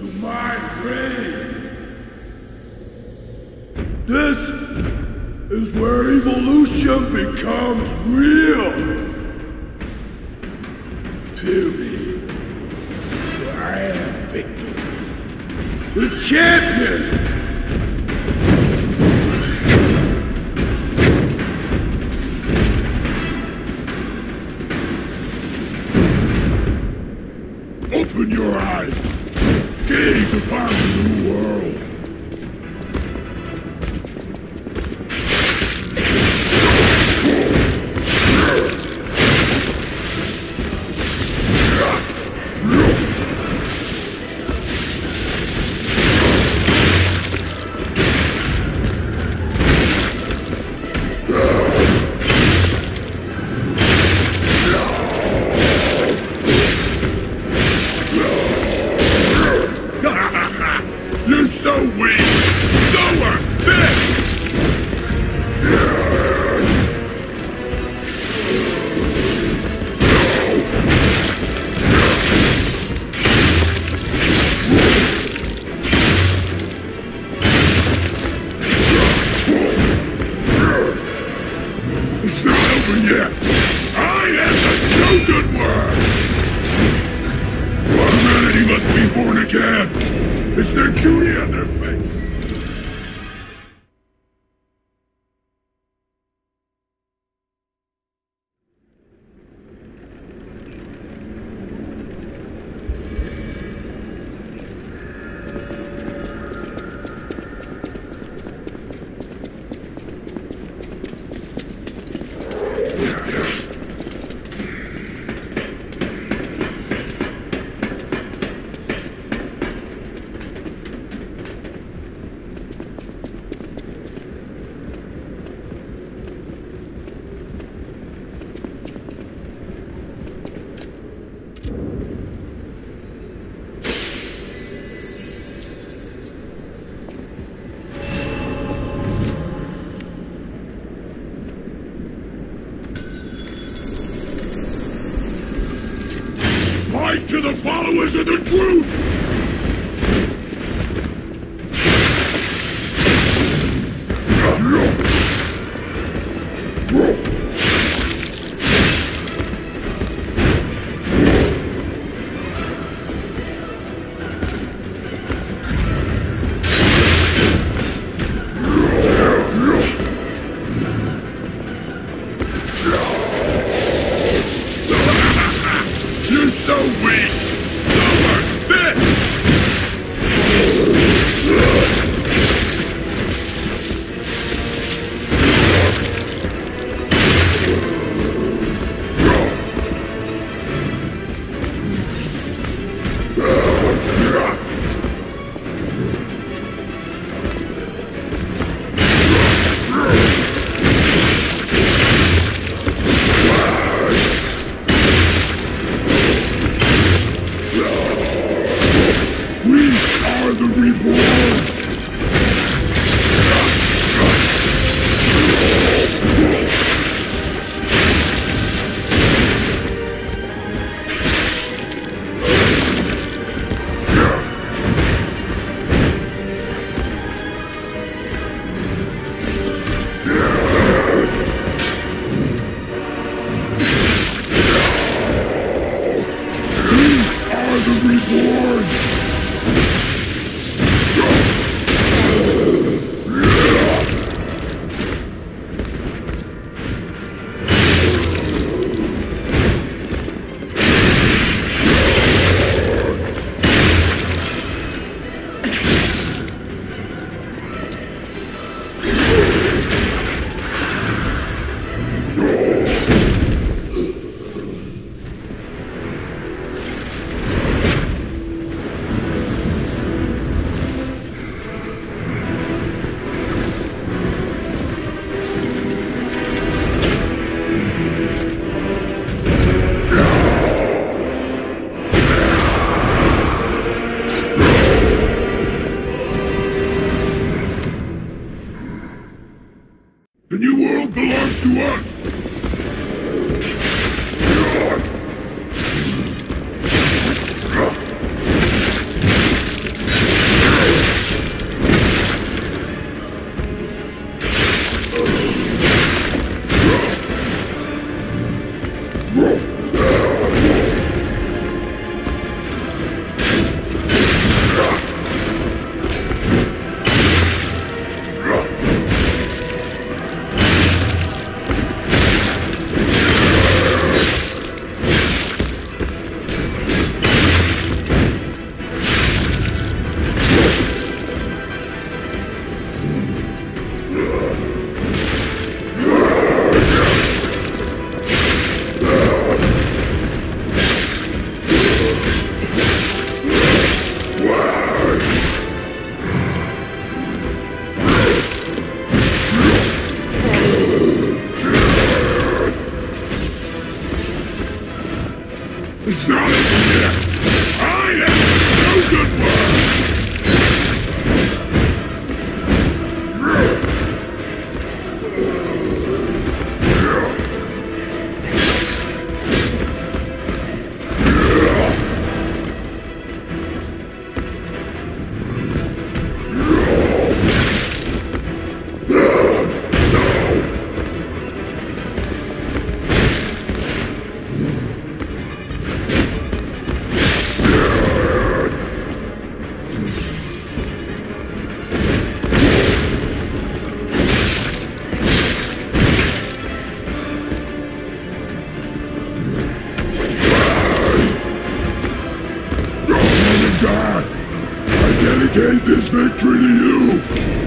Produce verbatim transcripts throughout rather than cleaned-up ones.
to my grave. This is where evolution becomes real. Fear me, for I am Victor, the champion. Open your eyes. Gaze upon the new world. You're so weak! Lower! This! It's not over yet! I am the chosen one! Humanity must be born again! It's their duty and their faith. Fight to the followers of the truth! So weak! Lower! This! The reborn! We are the reborn! The new world belongs to us! It's not over yet. I am no good word. Dedicate this victory to you!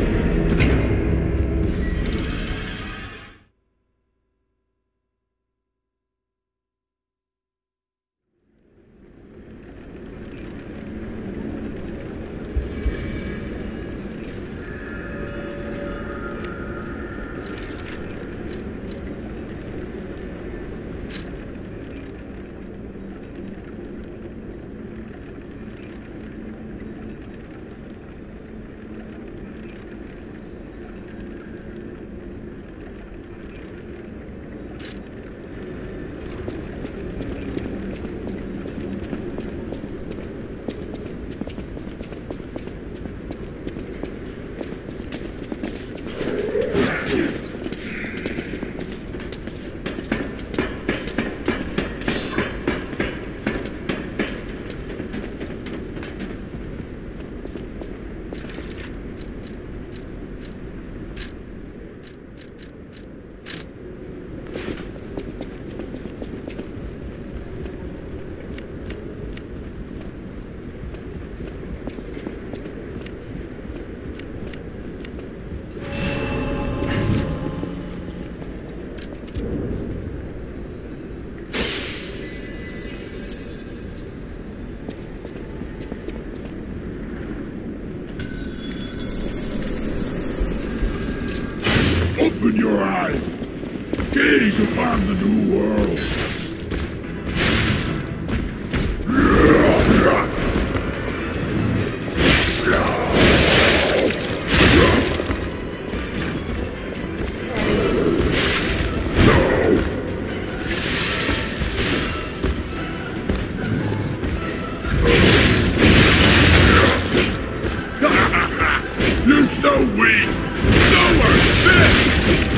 Open your eyes! Gaze upon the new world! You're so weak! So are sick!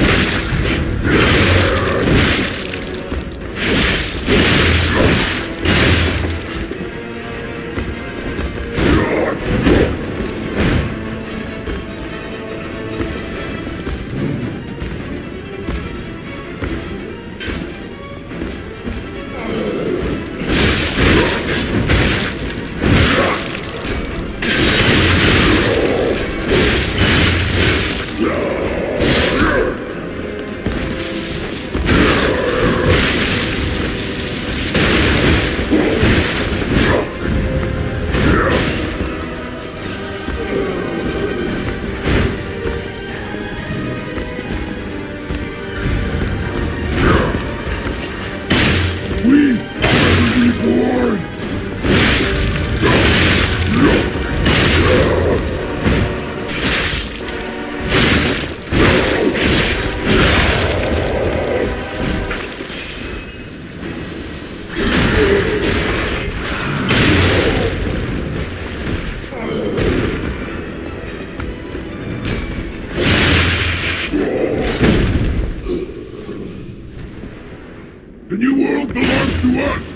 The new world belongs to us!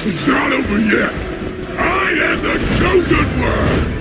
It's not over yet! I am the chosen one!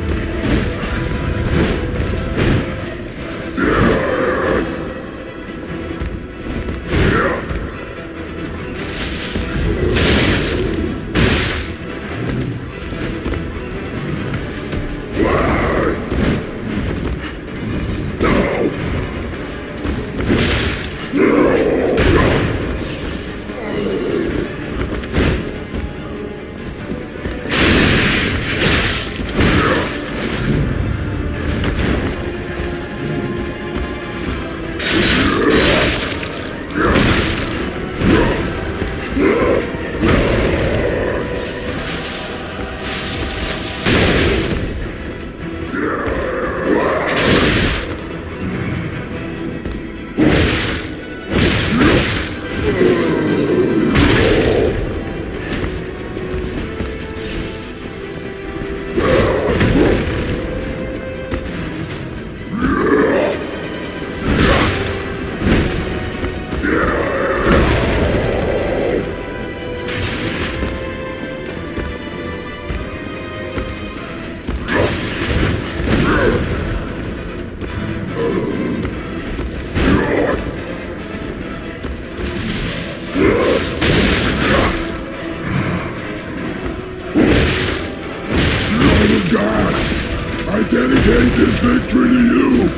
I dedicate this victory to you!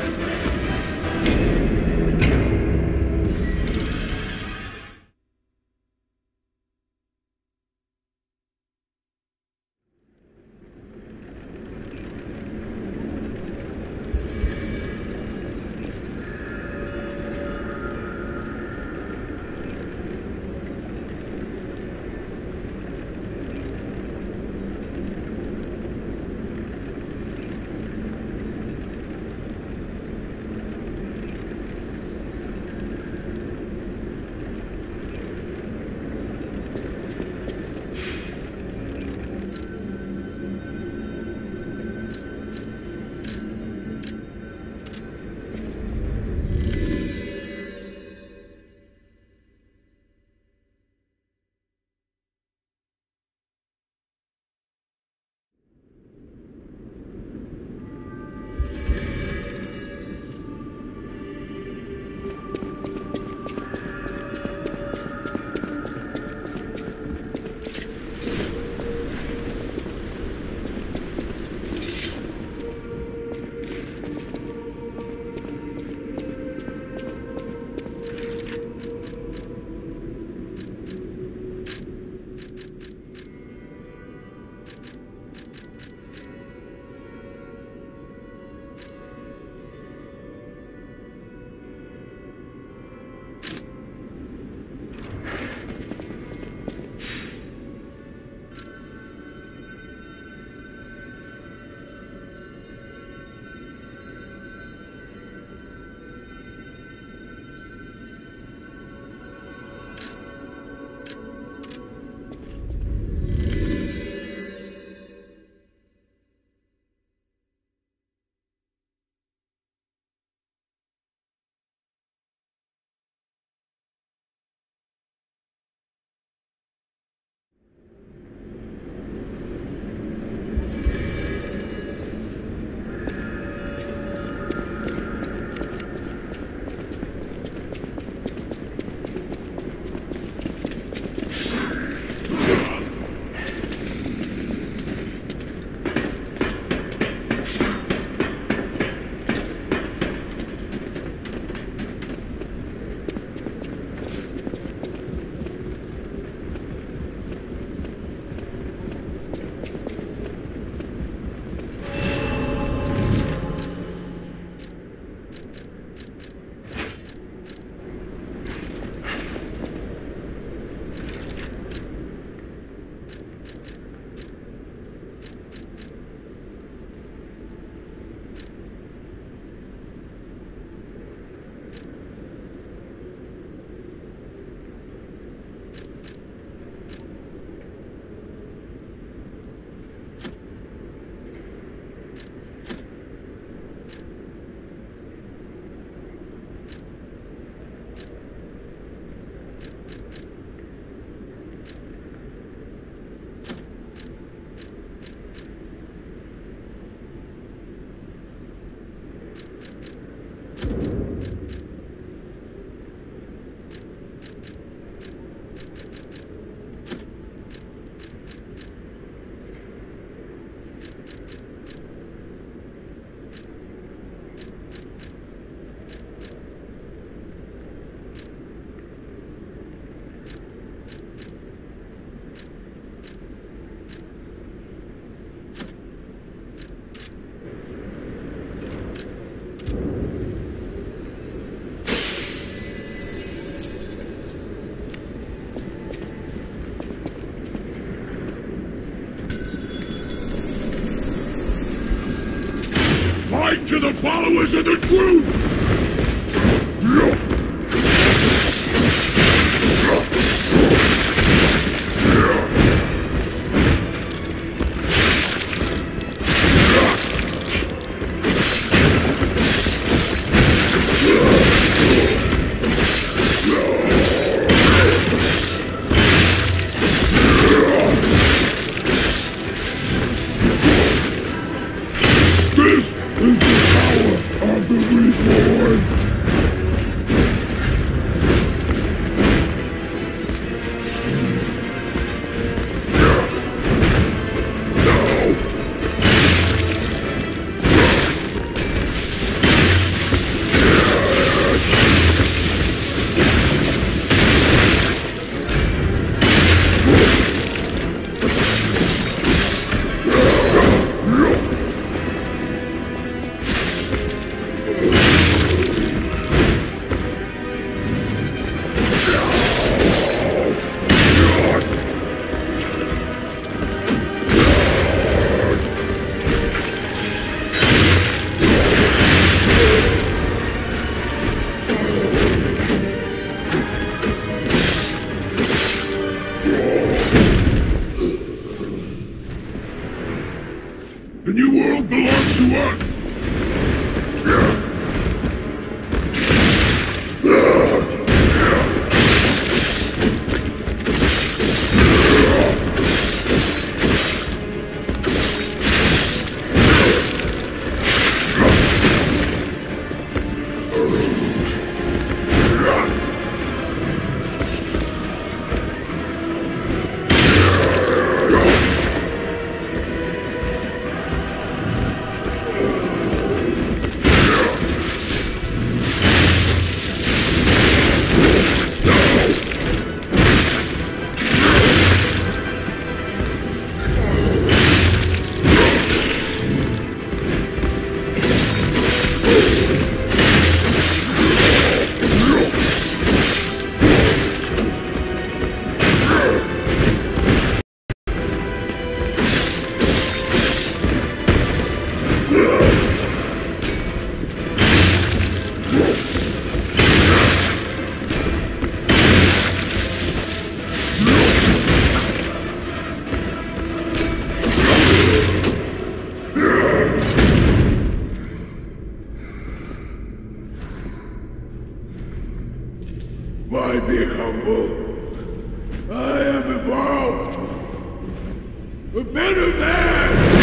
to the followers of the truth! This is the power of the reborn! The new world belongs to us! Why be humble? I am evolved! A better man!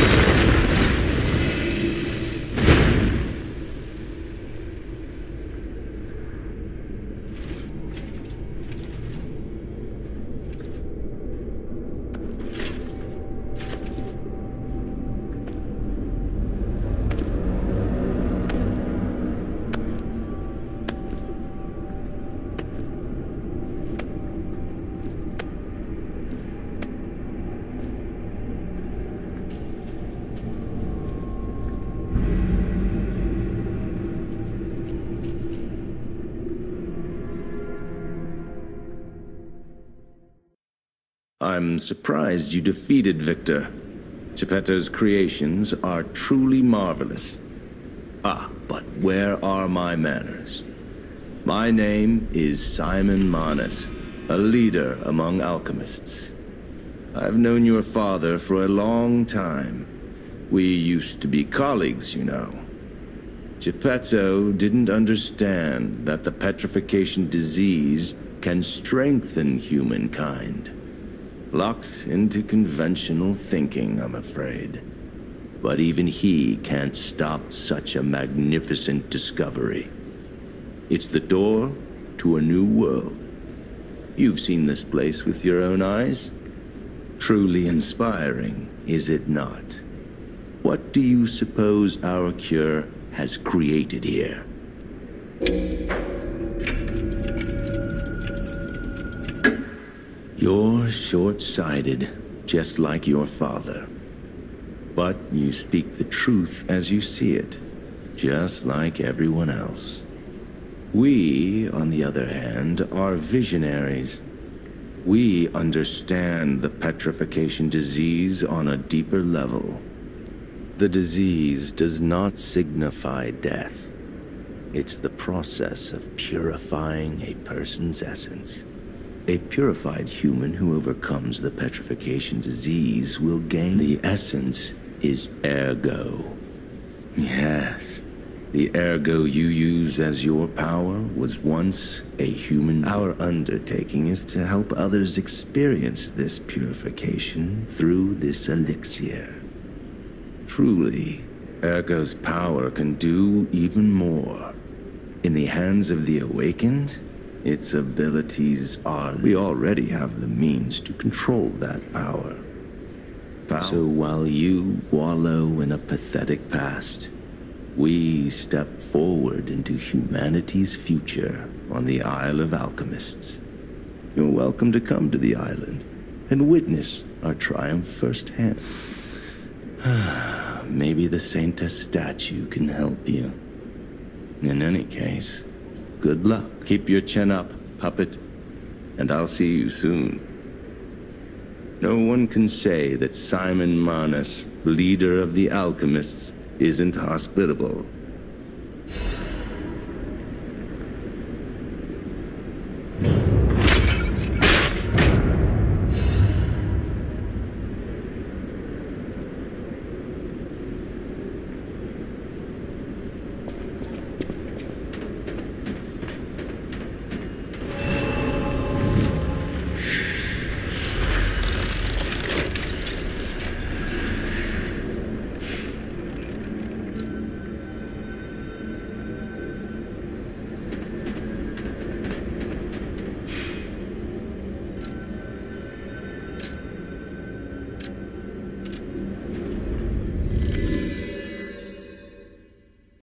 I'm surprised you defeated Victor. Geppetto's creations are truly marvelous. Ah, but where are my manners? My name is Simon Manus, a leader among alchemists. I've known your father for a long time. We used to be colleagues, you know. Geppetto didn't understand that the petrification disease can strengthen humankind. Locked into conventional thinking, I'm afraid. But even he can't stop such a magnificent discovery. It's the door to a new world. You've seen this place with your own eyes. Truly inspiring, is it not? What do you suppose our cure has created here? You're short-sighted, just like your father. But you speak the truth as you see it, just like everyone else. We, on the other hand, are visionaries. We understand the petrification disease on a deeper level. The disease does not signify death. It's the process of purifying a person's essence. A purified human who overcomes the petrification disease will gain the essence is ergo. Yes, the ergo you use as your power was once a human. Our undertaking is to help others experience this purification through this elixir. Truly, ergo's power can do even more. In the hands of the awakened, its abilities are... We already have the means to control that power. power. So while you wallow in a pathetic past, we step forward into humanity's future on the Isle of Alchemists. You're welcome to come to the island and witness our triumph firsthand. Maybe the Saintess statue can help you. In any case, good luck. Keep your chin up, puppet, and I'll see you soon. No one can say that Simon Manus, leader of the alchemists, isn't hospitable.